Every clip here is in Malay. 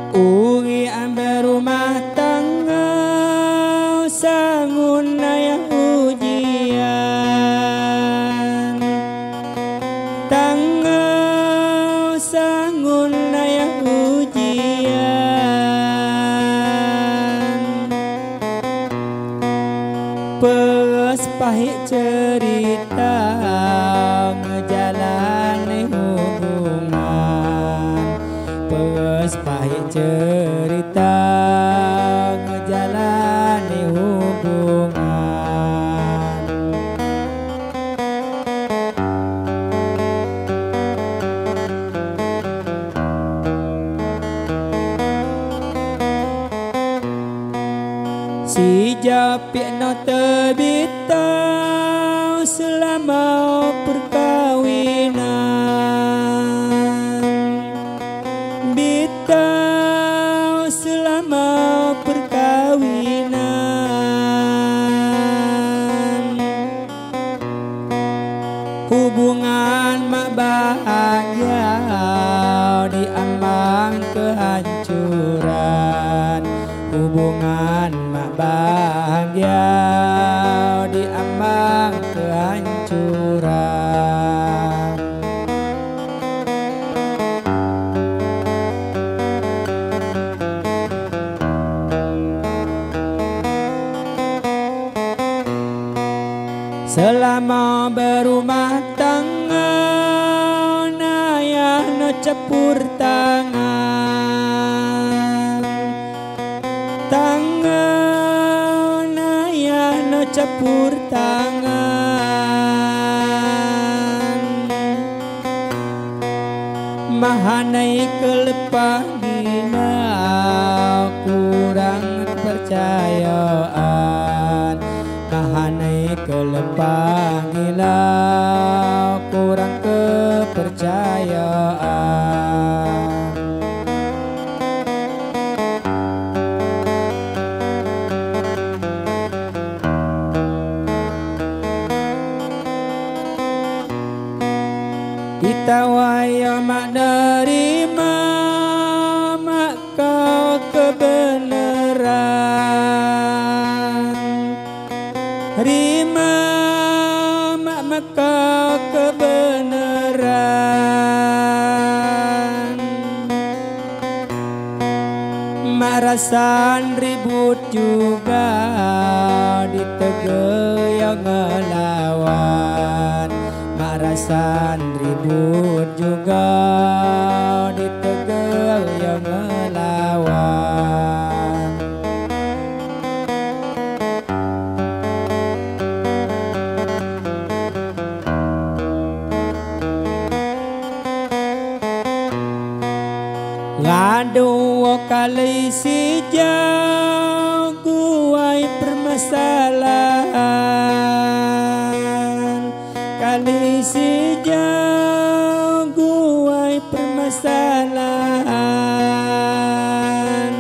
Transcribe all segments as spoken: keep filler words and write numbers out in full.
Uri berumah tangga sangun ayah ujian, tangga sangun ayah ujian. Peres pahit cerita ngejalani hubungan, peres pahit cerita ngejalani hubungan. Si Japik no terbitau selama perkawinan, bitau selama perkawinan. Hubungan mak bahagia diambang kehancuran, hubungan mak bahagia diambang kehancuran. Selama berumah tangga ayah no cepur tangan, tangan ayah no cepur tangan. Mahanai kelepah gila kurang percayaan, mahanai kelepah gila kurang kepercayaan. Itawaya mak nerima mak kau kebenaran, rima mak mak kau kebenaran. Mak rasan ribut juga ditegel yang ngelawan, mak rasan ribut juga ditegel yang ngelawan. Ngadu kali si guai permasalahan, kali si guai permasalahan.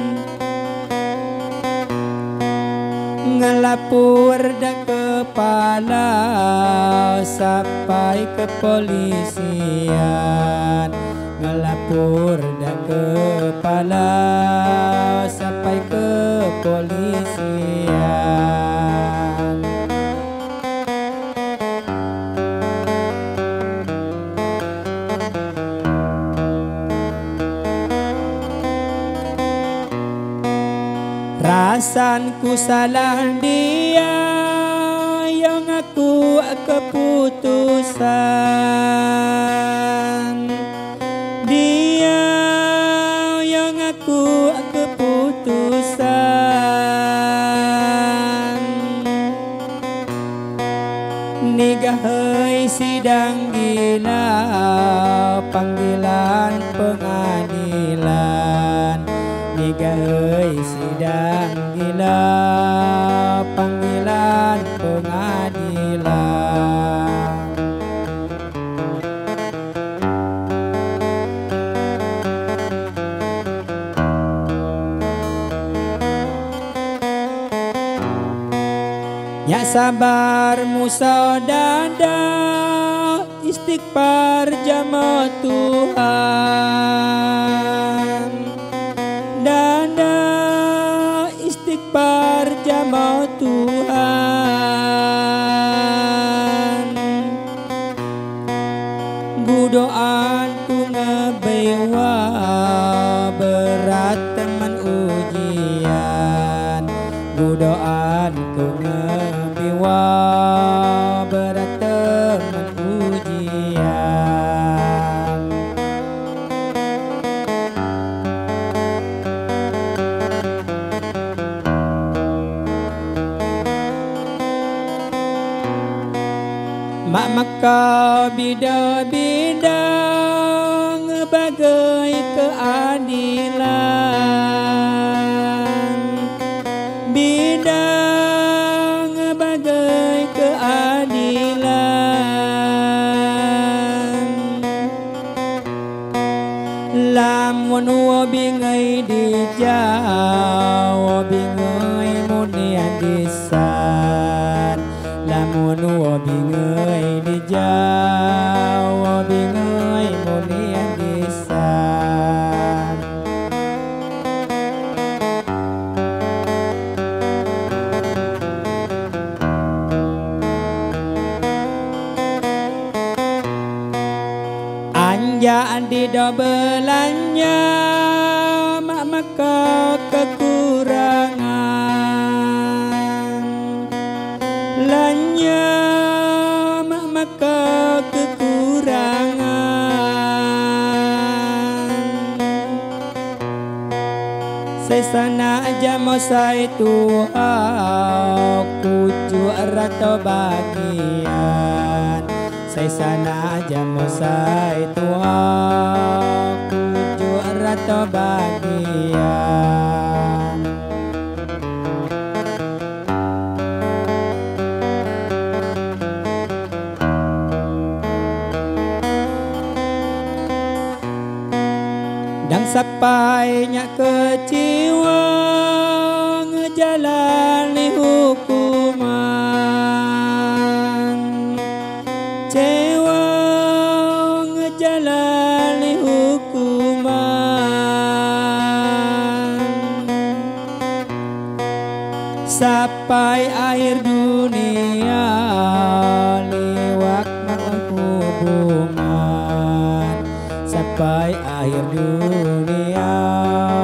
Ngelapur dah kepala sampai ke polisian, ngelapur dah kepala sampai ke polisian. Rasanku salah dia yang aku keputusan, dia yang aku keputusan. Nigahai sidang gila panggilan pengadilan, nigahai sidang gila panggilan pengadilan. Ya sabar Musa dada istighfar jama Tuhan, tanda istighfar jamaah Tuhan, gudoan ku ngebewa berat teman ujian, gudoan ku ngebewa berat teman ujian. Mak maka bida-bida ngebagai keadilan, bida ngebagai keadilan. Lamun wabi ngai dijauh, wabi ngai munian disan. Lamun wabi ngai dijauh, wabi ngai munian disan. Anja di dobelannya mak maka kekurangan, lanya mak maka kekurangan. Sesana aja mau saya tuh kucu atau bagian, sesana aja mau saya tuh kucu atau bagian. Dan sampainya kecewa ngejalani hukuman, cewa ngejalani hukuman, sampai akhir dunia lewat hubungan, sampai akhir dunia